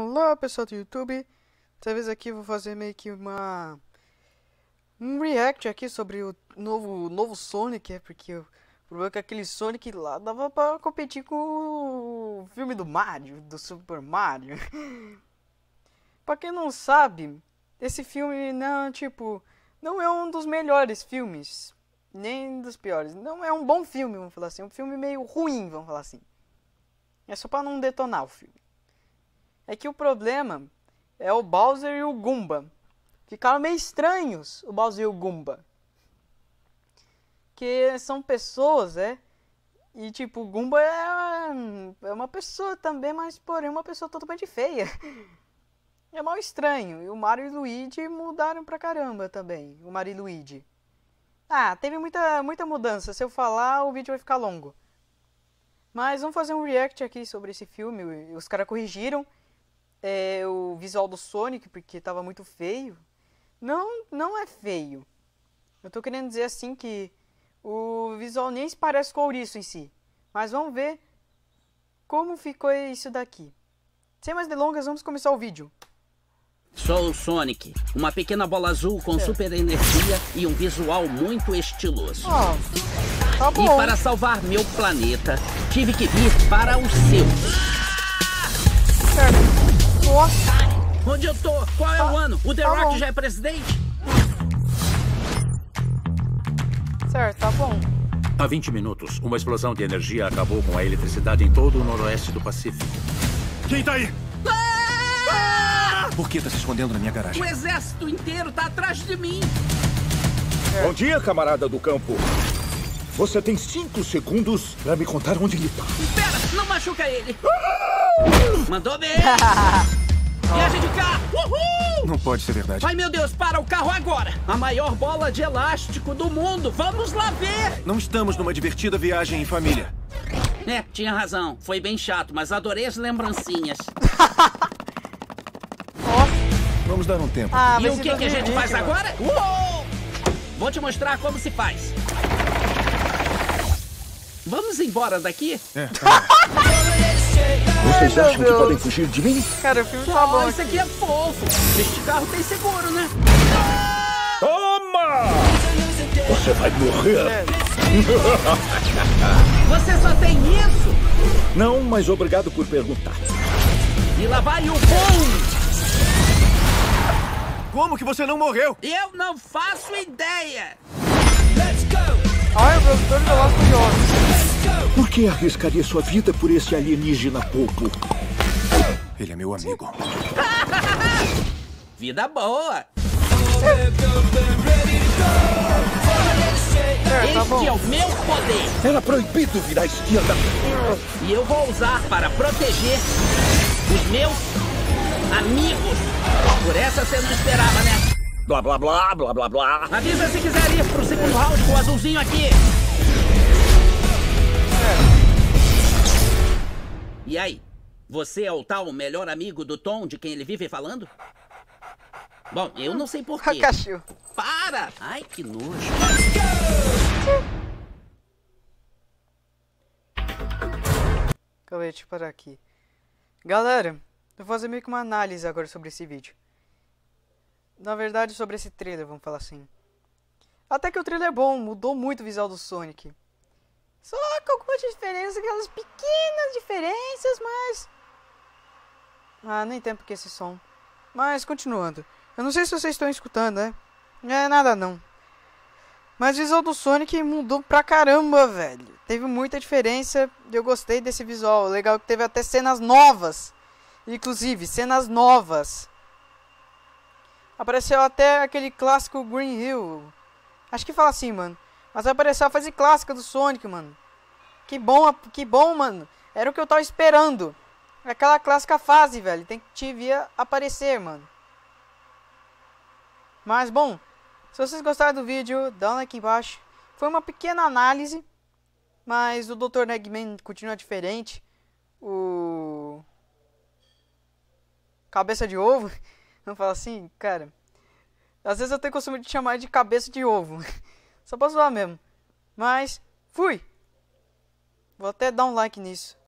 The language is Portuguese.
Olá pessoal do YouTube, dessa vez aqui eu vou fazer meio que um react aqui sobre o novo Sonic, porque o problema é que aquele Sonic lá dava pra competir com o filme do Mario, do Super Mario. Pra quem não sabe, esse filme não é um dos melhores filmes, nem dos piores, não é um bom filme, vamos falar assim, é um filme meio ruim, vamos falar assim. É só pra não detonar o filme. É que o problema é o Bowser e o Goomba. Ficaram meio estranhos, o Bowser e o Goomba. Que são pessoas, E tipo, o Goomba é uma pessoa também, mas porém uma pessoa totalmente feia. É mal estranho. E o Mario e o Luigi mudaram pra caramba também. O Mario e o Luigi. Ah, teve muita mudança. Se eu falar, o vídeo vai ficar longo. Mas vamos fazer um react aqui sobre esse filme. Os caras corrigiram o visual do Sonic, porque tava muito feio. Não é feio. Eu tô querendo dizer assim que o visual nem se parece com o ouriço em si. Mas vamos ver como ficou isso daqui. Sem mais delongas, vamos começar o vídeo. Sou o Sonic, uma pequena bola azul com super energia e um visual muito estiloso. Tá bom. E para salvar meu planeta, tive que vir para o seu. Certo. Nossa. Onde eu tô? Qual é o ano? O The Rock bom. já é presidente? Certo, tá bom. Há 20 minutos, uma explosão de energia acabou com a eletricidade em todo o noroeste do Pacífico. Quem tá aí? Ah! Por que tá se escondendo na minha garagem? O exército inteiro tá atrás de mim. Bom dia, camarada do campo. Você tem 5 segundos pra me contar onde ele tá. Espera, não machuca ele. Mandou bem. Viagem de carro. Uhul! Não pode ser verdade. Ai, meu Deus, para o carro agora. A maior bola de elástico do mundo. Vamos lá ver. Não estamos numa divertida viagem em família. É, tinha razão. Foi bem chato, mas adorei as lembrancinhas. Vamos dar um tempo. E o que a gente faz agora? Uou! Vou te mostrar como se faz. Vamos embora daqui? Vocês acham que podem fugir de mim? Cara, o filme tá bom. Isso aqui é fofo. Este carro tem seguro, né? Toma! Você vai morrer. Você só tem isso? Não, mas obrigado por perguntar. E lá vai o boom! Como que você não morreu? Eu não faço ideia. Olha o produtor do Lost Jogos. Por que arriscaria sua vida por esse alienígena pouco? Ele é meu amigo. Vida boa. Este é o meu poder. Era proibido virar esquerda. E eu vou usar para proteger os meus amigos. Por essa você não esperava, né? Blá, blá, blá, blá, blá, blá. Avisa se quiser ir pro segundo round com o azulzinho aqui. E aí? Você é o tal melhor amigo do Tom de quem ele vive falando? Bom, eu não sei porquê. Cachorro. Para! Ai, que nojo. Calma aí, deixa eu parar aqui. Galera, eu vou fazer meio que uma análise agora sobre esse vídeo. Na verdade, sobre esse trailer, vamos falar assim. Até que o trailer é bom, mudou muito o visual do Sonic. Só com algumas diferenças, aquelas pequenas diferenças, mas... Ah, nem tem porque esse som. Mas, continuando. Eu não sei se vocês estão escutando, né? É nada não. Mas o visual do Sonic mudou pra caramba, velho. Teve muita diferença e eu gostei desse visual. Legal que teve até cenas novas. Inclusive, cenas novas. Apareceu até aquele clássico Green Hill. Acho que fala assim, mano. Mas apareceu a fase clássica do Sonic, mano. Que bom, mano. Era o que eu tava esperando. Aquela clássica fase, velho. Devia aparecer, mano. Mas, bom. Se vocês gostaram do vídeo, dá um like embaixo. Foi uma pequena análise. Mas o Dr. Eggman continua diferente. O... Cabeça de ovo. Vamos falar assim, cara. Às vezes eu tenho costume de chamar de cabeça de ovo. Só pra zoar mesmo. Mas, fui! Vou até dar um like nisso.